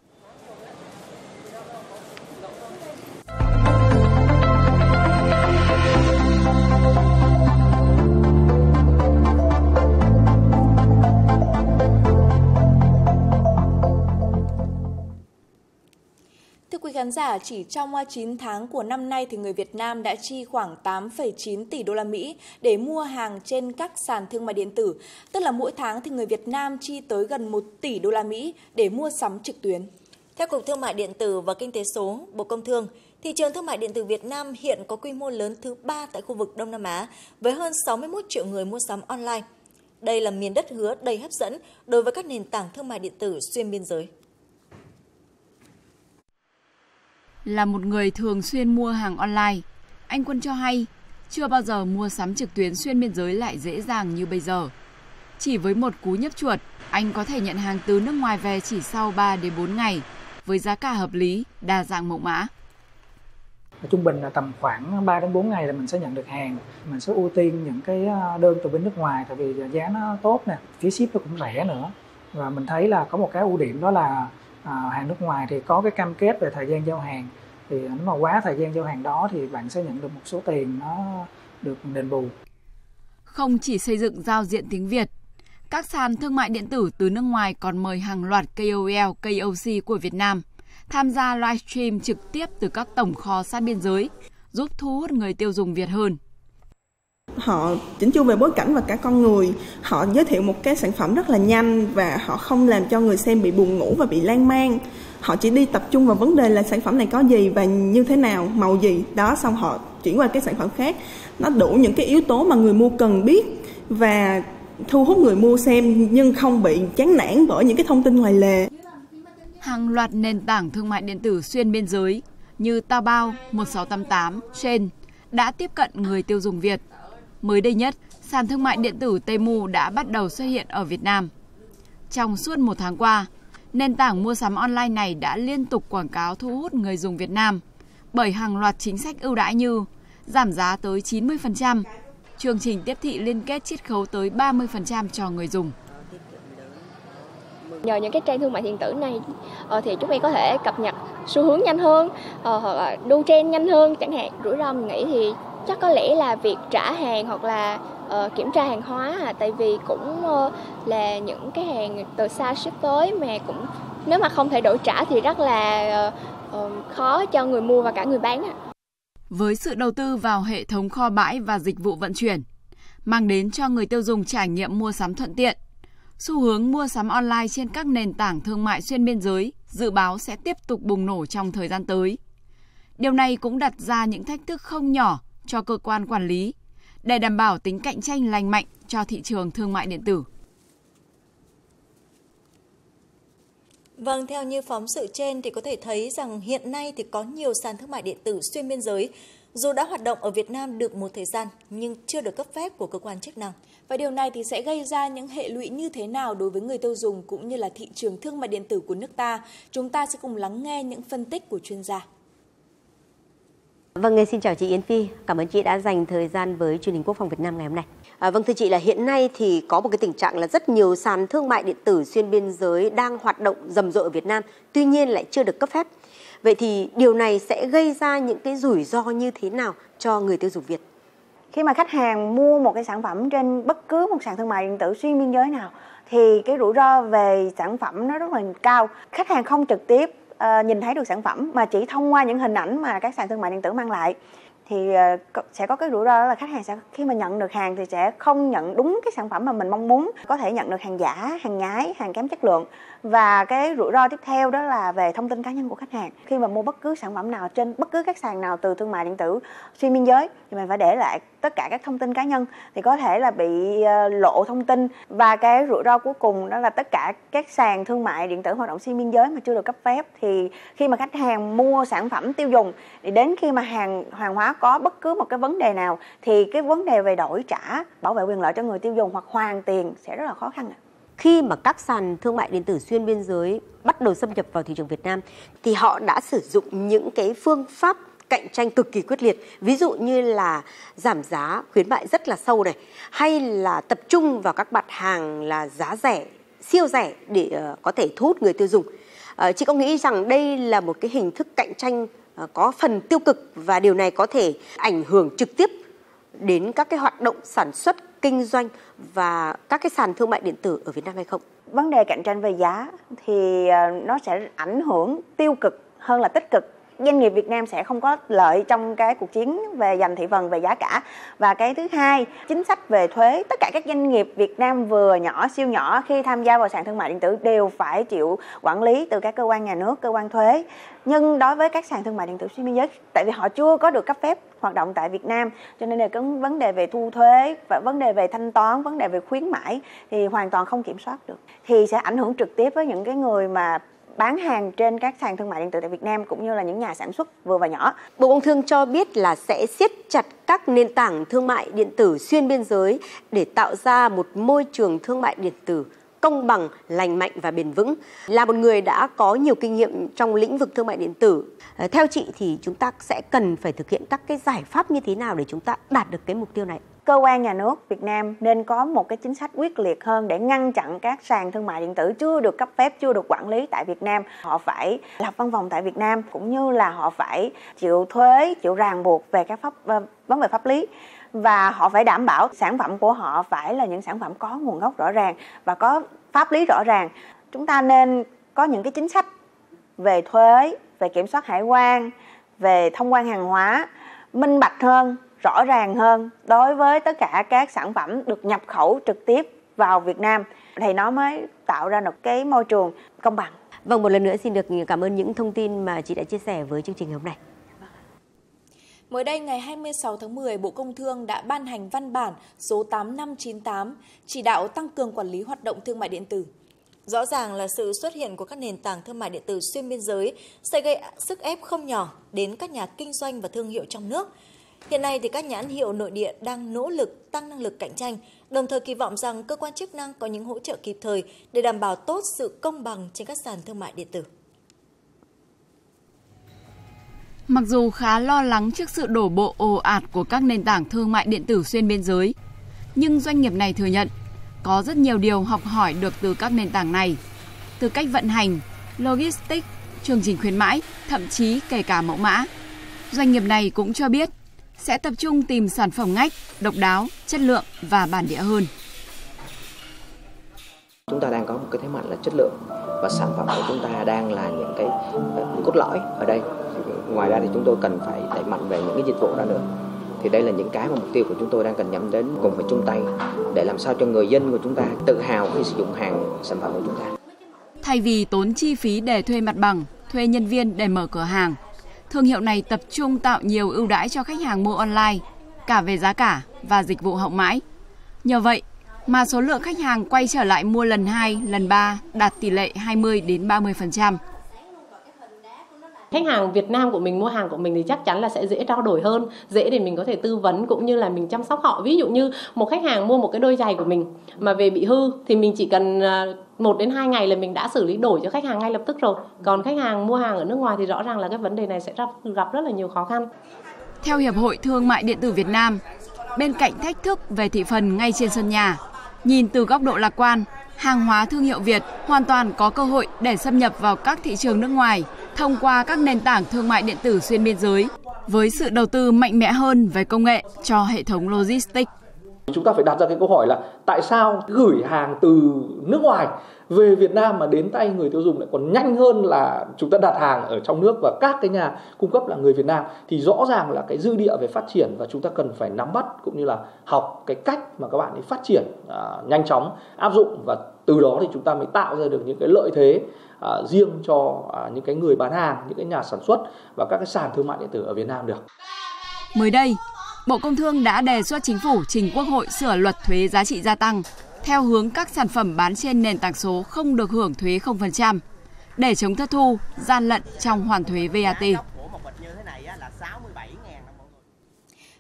Thưa quý khán giả, chỉ trong chín tháng của năm nay thì người Việt Nam đã chi khoảng tám phẩy chín tỷ đô la Mỹ để mua hàng trên các sàn thương mại điện tử, tức là mỗi tháng thì người Việt Nam chi tới gần một tỷ đô la Mỹ để mua sắm trực tuyến. Theo Cục Thương mại điện tử và Kinh tế số, Bộ Công Thương, thị trường thương mại điện tử Việt Nam hiện có quy mô lớn thứ ba tại khu vực Đông Nam Á với hơn sáu mươi mốt triệu người mua sắm online. Đây là miền đất hứa đầy hấp dẫn đối với các nền tảng thương mại điện tử xuyên biên giới. Là một người thường xuyên mua hàng online, anh Quân cho hay chưa bao giờ mua sắm trực tuyến xuyên biên giới lại dễ dàng như bây giờ. Chỉ với một cú nhấp chuột, anh có thể nhận hàng từ nước ngoài về chỉ sau ba đến bốn ngày, với giá cả hợp lý, đa dạng mẫu mã. Trung bình là tầm khoảng ba đến bốn ngày là mình sẽ nhận được hàng. Mình sẽ ưu tiên những cái đơn từ bên nước ngoài tại vì giá nó tốt nè, phí ship nó cũng rẻ nữa. Và mình thấy là có một cái ưu điểm đó là à, hàng nước ngoài thì có cái cam kết về thời gian giao hàng. Thì nếu mà quá thời gian giao hàng đó thì bạn sẽ nhận được một số tiền nó được đền bù. Không chỉ xây dựng giao diện tiếng Việt, các sàn thương mại điện tử từ nước ngoài còn mời hàng loạt K O L, K O C của Việt Nam tham gia livestream trực tiếp từ các tổng kho sát biên giới, giúp thu hút người tiêu dùng Việt hơn. Họ chỉnh chu về bối cảnh và cả con người, họ giới thiệu một cái sản phẩm rất là nhanh và họ không làm cho người xem bị buồn ngủ và bị lan man. Họ chỉ đi tập trung vào vấn đề là sản phẩm này có gì và như thế nào, màu gì, đó xong họ chuyển qua cái sản phẩm khác. Nó đủ những cái yếu tố mà người mua cần biết và thu hút người mua xem nhưng không bị chán nản bởi những cái thông tin ngoài lề. Hàng loạt nền tảng thương mại điện tử xuyên biên giới như Taobao, một sáu tám tám, Shein đã tiếp cận người tiêu dùng Việt. Mới đây nhất, sàn thương mại điện tử Temu đã bắt đầu xuất hiện ở Việt Nam. Trong suốt một tháng qua, nền tảng mua sắm online này đã liên tục quảng cáo thu hút người dùng Việt Nam bởi hàng loạt chính sách ưu đãi như giảm giá tới chín mươi phần trăm, chương trình tiếp thị liên kết chiết khấu tới ba mươi phần trăm cho người dùng. Nhờ những cái trang thương mại điện tử này thì chúng em có thể cập nhật xu hướng nhanh hơn, hoặc là đu trend nhanh hơn chẳng hạn. Rủi ro mình nghĩ thì chắc có lẽ là việc trả hàng hoặc là uh, kiểm tra hàng hóa, à, tại vì cũng uh, là những cái hàng từ xa ship tới mà cũng nếu mà không thể đổi trả thì rất là uh, uh, khó cho người mua và cả người bán. À. Với sự đầu tư vào hệ thống kho bãi và dịch vụ vận chuyển, mang đến cho người tiêu dùng trải nghiệm mua sắm thuận tiện, xu hướng mua sắm online trên các nền tảng thương mại xuyên biên giới dự báo sẽ tiếp tục bùng nổ trong thời gian tới. Điều này cũng đặt ra những thách thức không nhỏ cho cơ quan quản lý để đảm bảo tính cạnh tranh lành mạnh cho thị trường thương mại điện tử. Vâng, theo như phóng sự trên thì có thể thấy rằng hiện nay thì có nhiều sàn thương mại điện tử xuyên biên giới dù đã hoạt động ở Việt Nam được một thời gian nhưng chưa được cấp phép của cơ quan chức năng. Và điều này thì sẽ gây ra những hệ lụy như thế nào đối với người tiêu dùng cũng như là thị trường thương mại điện tử của nước ta? Chúng ta sẽ cùng lắng nghe những phân tích của chuyên gia. Vâng, xin chào chị Yến Phi. Cảm ơn chị đã dành thời gian với truyền hình Quốc phòng Việt Nam ngày hôm nay. À, vâng thưa chị, là hiện nay thì có một cái tình trạng là rất nhiều sàn thương mại điện tử xuyên biên giới đang hoạt động rầm rộ ở Việt Nam, tuy nhiên lại chưa được cấp phép. Vậy thì điều này sẽ gây ra những cái rủi ro như thế nào cho người tiêu dùng Việt? Khi mà khách hàng mua một cái sản phẩm trên bất cứ một sàn thương mại điện tử xuyên biên giới nào thì cái rủi ro về sản phẩm nó rất là cao. Khách hàng không trực tiếp uh, nhìn thấy được sản phẩm mà chỉ thông qua những hình ảnh mà các sàn thương mại điện tử mang lại thì uh, sẽ có cái rủi ro đó là khách hàng sẽ khi mà nhận được hàng thì sẽ không nhận đúng cái sản phẩm mà mình mong muốn, có thể nhận được hàng giả, hàng nhái, hàng kém chất lượng. Và cái rủi ro tiếp theo đó là về thông tin cá nhân của khách hàng. Khi mà mua bất cứ sản phẩm nào trên bất cứ các sàn nào từ thương mại điện tử xuyên biên giới thì mình phải để lại tất cả các thông tin cá nhân thì có thể là bị lộ thông tin. Và cái rủi ro cuối cùng đó là tất cả các sàn thương mại điện tử hoạt động xuyên biên giới mà chưa được cấp phép thì khi mà khách hàng mua sản phẩm tiêu dùng thì đến khi mà hàng hàng hóa có bất cứ một cái vấn đề nào thì cái vấn đề về đổi trả, bảo vệ quyền lợi cho người tiêu dùng hoặc hoàn tiền sẽ rất là khó khăn. Khi mà các sàn thương mại điện tử xuyên biên giới bắt đầu xâm nhập vào thị trường Việt Nam thì họ đã sử dụng những cái phương pháp cạnh tranh cực kỳ quyết liệt, ví dụ như là giảm giá, khuyến mại rất là sâu này, hay là tập trung vào các mặt hàng là giá rẻ, siêu rẻ để uh, có thể thu hút người tiêu dùng. Uh, chị có nghĩ rằng đây là một cái hình thức cạnh tranh uh, có phần tiêu cực và điều này có thể ảnh hưởng trực tiếp đến các cái hoạt động sản xuất, kinh doanh và các cái sàn thương mại điện tử ở Việt Nam hay không? Vấn đề cạnh tranh về giá thì uh, nó sẽ ảnh hưởng tiêu cực hơn là tích cực. Doanh nghiệp Việt Nam sẽ không có lợi trong cái cuộc chiến về giành thị phần về giá cả. Và cái thứ hai, chính sách về thuế. Tất cả các doanh nghiệp Việt Nam vừa nhỏ, siêu nhỏ khi tham gia vào sàn thương mại điện tử đều phải chịu quản lý từ các cơ quan nhà nước, cơ quan thuế. Nhưng đối với các sàn thương mại điện tử xuyên biên giới, tại vì họ chưa có được cấp phép hoạt động tại Việt Nam, cho nên là cái vấn đề về thu thuế và vấn đề về thanh toán, vấn đề về khuyến mãi thì hoàn toàn không kiểm soát được. Thì sẽ ảnh hưởng trực tiếp với những cái người mà bán hàng trên các sàn thương mại điện tử tại Việt Nam cũng như là những nhà sản xuất vừa và nhỏ. Bộ Công Thương cho biết là sẽ siết chặt các nền tảng thương mại điện tử xuyên biên giới để tạo ra một môi trường thương mại điện tử công bằng, lành mạnh và bền vững. Là một người đã có nhiều kinh nghiệm trong lĩnh vực thương mại điện tử, theo chị thì chúng ta sẽ cần phải thực hiện các cái giải pháp như thế nào để chúng ta đạt được cái mục tiêu này? Cơ quan nhà nước Việt Nam nên có một cái chính sách quyết liệt hơn để ngăn chặn các sàn thương mại điện tử chưa được cấp phép, chưa được quản lý tại Việt Nam. Họ phải lập văn phòng tại Việt Nam cũng như là họ phải chịu thuế, chịu ràng buộc về các pháp vấn đề pháp lý. Và họ phải đảm bảo sản phẩm của họ phải là những sản phẩm có nguồn gốc rõ ràng và có pháp lý rõ ràng. Chúng ta nên có những cái chính sách về thuế, về kiểm soát hải quan, về thông quan hàng hóa minh bạch hơn, rõ ràng hơn đối với tất cả các sản phẩm được nhập khẩu trực tiếp vào Việt Nam thì nó mới tạo ra một cái môi trường công bằng. Vâng, một lần nữa xin được cảm ơn những thông tin mà chị đã chia sẻ với chương trình hôm nay. Mới đây, ngày hai mươi sáu tháng mười, Bộ Công Thương đã ban hành văn bản số tám năm chín tám chỉ đạo tăng cường quản lý hoạt động thương mại điện tử. Rõ ràng là sự xuất hiện của các nền tảng thương mại điện tử xuyên biên giới sẽ gây sức ép không nhỏ đến các nhà kinh doanh và thương hiệu trong nước. Hiện nay thì các nhãn hiệu nội địa đang nỗ lực tăng năng lực cạnh tranh, đồng thời kỳ vọng rằng cơ quan chức năng có những hỗ trợ kịp thời để đảm bảo tốt sự công bằng trên các sàn thương mại điện tử. Mặc dù khá lo lắng trước sự đổ bộ ồ ạt của các nền tảng thương mại điện tử xuyên biên giới, nhưng doanh nghiệp này thừa nhận có rất nhiều điều học hỏi được từ các nền tảng này, từ cách vận hành, logistics, chương trình khuyến mãi, thậm chí kể cả mẫu mã. Doanh nghiệp này cũng cho biết sẽ tập trung tìm sản phẩm ngách, độc đáo, chất lượng và bản địa hơn. Chúng ta đang có một cái thế mạnh là chất lượng và sản phẩm của chúng ta đang là những cái cốt lõi ở đây. Ngoài ra thì chúng tôi cần phải đẩy mạnh về những cái dịch vụ đó nữa. Thì đây là những cái mà mục tiêu của chúng tôi đang cần nhắm đến, cùng phải chung tay để làm sao cho người dân của chúng ta tự hào khi sử dụng hàng sản phẩm của chúng ta. Thay vì tốn chi phí để thuê mặt bằng, thuê nhân viên để mở cửa hàng, thương hiệu này tập trung tạo nhiều ưu đãi cho khách hàng mua online, cả về giá cả và dịch vụ hậu mãi. Nhờ vậy mà số lượng khách hàng quay trở lại mua lần hai, lần ba đạt tỷ lệ hai mươi đến ba mươi phần trăm. Khách hàng Việt Nam của mình mua hàng của mình thì chắc chắn là sẽ dễ trao đổi hơn, dễ để mình có thể tư vấn cũng như là mình chăm sóc họ. Ví dụ như một khách hàng mua một cái đôi giày của mình mà về bị hư thì mình chỉ cần một đến hai ngày là mình đã xử lý đổi cho khách hàng ngay lập tức rồi. Còn khách hàng mua hàng ở nước ngoài thì rõ ràng là cái vấn đề này sẽ gặp rất là nhiều khó khăn. Theo Hiệp hội Thương mại điện tử Việt Nam, bên cạnh thách thức về thị phần ngay trên sân nhà, nhìn từ góc độ lạc quan, hàng hóa thương hiệu Việt hoàn toàn có cơ hội để xâm nhập vào các thị trường nước ngoài thông qua các nền tảng thương mại điện tử xuyên biên giới, với sự đầu tư mạnh mẽ hơn về công nghệ cho hệ thống logistics. Chúng ta phải đặt ra cái câu hỏi là tại sao gửi hàng từ nước ngoài về Việt Nam mà đến tay người tiêu dùng lại còn nhanh hơn là chúng ta đặt hàng ở trong nước và các cái nhà cung cấp là người Việt Nam. Thì rõ ràng là cái dư địa về phát triển và chúng ta cần phải nắm bắt cũng như là học cái cách mà các bạn ấy phát triển uh, nhanh chóng, áp dụng, và từ đó thì chúng ta mới tạo ra được những cái lợi thế uh, riêng cho uh, những cái người bán hàng, những cái nhà sản xuất và các cái sàn thương mại điện tử ở Việt Nam được. Mới đây, Bộ Công Thương đã đề xuất Chính phủ trình Quốc hội sửa luật thuế giá trị gia tăng theo hướng các sản phẩm bán trên nền tảng số không được hưởng thuế không phần trăm để chống thất thu, gian lận trong hoàn thuế vê a tê.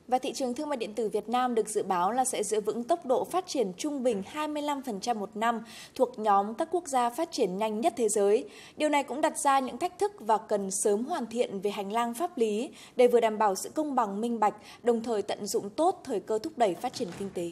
Và thị trường thương mại điện tử Việt Nam được dự báo là sẽ giữ vững tốc độ phát triển trung bình hai mươi lăm phần trăm một năm, thuộc nhóm các quốc gia phát triển nhanh nhất thế giới. Điều này cũng đặt ra những thách thức và cần sớm hoàn thiện về hành lang pháp lý để vừa đảm bảo sự công bằng, minh bạch, đồng thời tận dụng tốt thời cơ thúc đẩy phát triển kinh tế.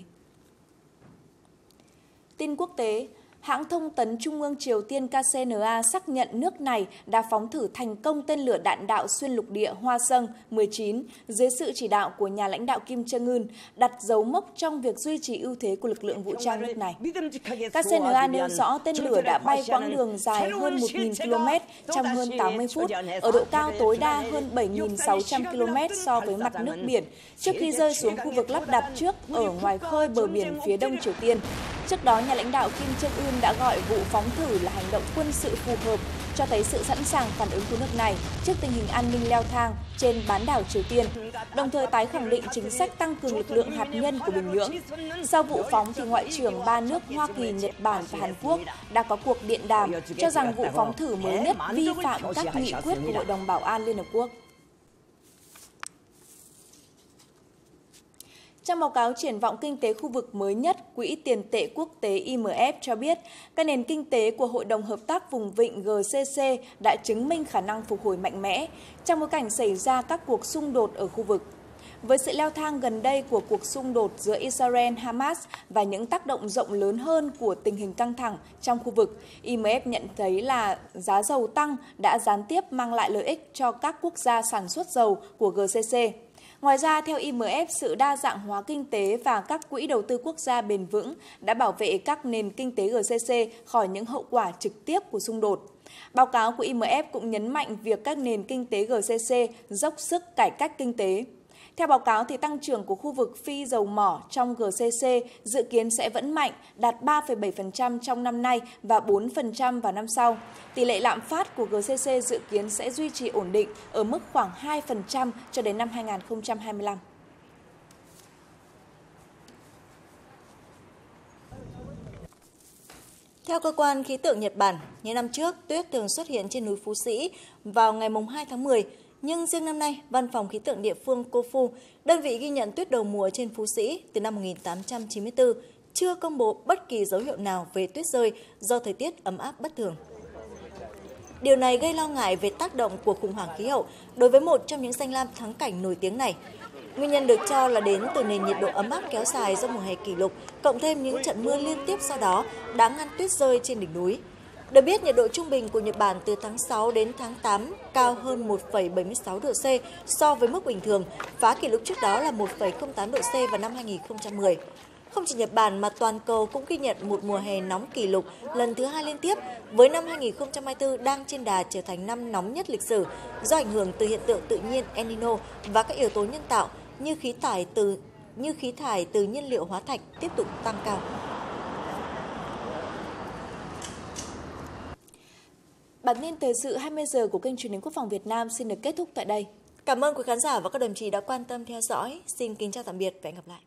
Tin quốc tế. Hãng thông tấn Trung ương Triều Tiên K C N A xác nhận nước này đã phóng thử thành công tên lửa đạn đạo xuyên lục địa Hoa Sâng mười chín dưới sự chỉ đạo của nhà lãnh đạo Kim Jong Un, đặt dấu mốc trong việc duy trì ưu thế của lực lượng vũ trang nước này. K C N A nêu rõ tên lửa đã bay quãng đường dài hơn một nghìn ki lô mét trong hơn tám mươi phút, ở độ cao tối đa hơn bảy nghìn sáu trăm ki lô mét so với mặt nước biển, trước khi rơi xuống khu vực lắp đặt trước ở ngoài khơi bờ biển phía đông Triều Tiên. Trước đó, nhà lãnh đạo Kim Jong Un đã gọi vụ phóng thử là hành động quân sự phù hợp, cho thấy sự sẵn sàng phản ứng của nước này trước tình hình an ninh leo thang trên bán đảo Triều Tiên, đồng thời tái khẳng định chính sách tăng cường lực lượng hạt nhân của Bình Nhưỡng. Sau vụ phóng, thì Ngoại trưởng ba nước Hoa Kỳ, Nhật Bản và Hàn Quốc đã có cuộc điện đàm cho rằng vụ phóng thử mới nhất vi phạm các nghị quyết của Hội đồng Bảo an Liên Hợp Quốc. Trong báo cáo triển vọng kinh tế khu vực mới nhất, Quỹ tiền tệ quốc tế I M F cho biết các nền kinh tế của Hội đồng Hợp tác Vùng Vịnh G C C đã chứng minh khả năng phục hồi mạnh mẽ trong bối cảnh xảy ra các cuộc xung đột ở khu vực. Với sự leo thang gần đây của cuộc xung đột giữa Israel-Hamas và những tác động rộng lớn hơn của tình hình căng thẳng trong khu vực, I M F nhận thấy là giá dầu tăng đã gián tiếp mang lại lợi ích cho các quốc gia sản xuất dầu của G C C. Ngoài ra, theo I M F, sự đa dạng hóa kinh tế và các quỹ đầu tư quốc gia bền vững đã bảo vệ các nền kinh tế G C C khỏi những hậu quả trực tiếp của xung đột. Báo cáo của I M F cũng nhấn mạnh việc các nền kinh tế G C C dốc sức cải cách kinh tế. Theo báo cáo, thì tăng trưởng của khu vực phi dầu mỏ trong G C C dự kiến sẽ vẫn mạnh, đạt ba phẩy bảy phần trăm trong năm nay và bốn phần trăm vào năm sau. Tỷ lệ lạm phát của G C C dự kiến sẽ duy trì ổn định ở mức khoảng hai phần trăm cho đến năm hai nghìn không trăm hai mươi lăm. Theo cơ quan khí tượng Nhật Bản, những năm trước, tuyết thường xuất hiện trên núi Phú Sĩ vào ngày hai tháng mười. Nhưng riêng năm nay, Văn phòng khí tượng địa phương Kofu, đơn vị ghi nhận tuyết đầu mùa trên Phú Sĩ từ năm một nghìn tám trăm chín mươi tư, chưa công bố bất kỳ dấu hiệu nào về tuyết rơi do thời tiết ấm áp bất thường. Điều này gây lo ngại về tác động của khủng hoảng khí hậu đối với một trong những danh lam thắng cảnh nổi tiếng này. Nguyên nhân được cho là đến từ nền nhiệt độ ấm áp kéo dài do mùa hè kỷ lục, cộng thêm những trận mưa liên tiếp sau đó đã ngăn tuyết rơi trên đỉnh núi. Được biết, nhiệt độ trung bình của Nhật Bản từ tháng sáu đến tháng tám cao hơn một phẩy bảy mươi sáu độ C so với mức bình thường, phá kỷ lục trước đó là một phẩy không tám độ C vào năm hai nghìn không trăm mười. Không chỉ Nhật Bản mà toàn cầu cũng ghi nhận một mùa hè nóng kỷ lục lần thứ hai liên tiếp, với năm hai nghìn không trăm hai mươi tư đang trên đà trở thành năm nóng nhất lịch sử do ảnh hưởng từ hiện tượng tự nhiên El Nino và các yếu tố nhân tạo như khí thải từ như khí thải từ nhiên liệu hóa thạch tiếp tục tăng cao. Bản tin thời sự hai mươi giờ của kênh truyền hình Quốc phòng Việt Nam xin được kết thúc tại đây. Cảm ơn quý khán giả và các đồng chí đã quan tâm theo dõi. Xin kính chào tạm biệt và hẹn gặp lại.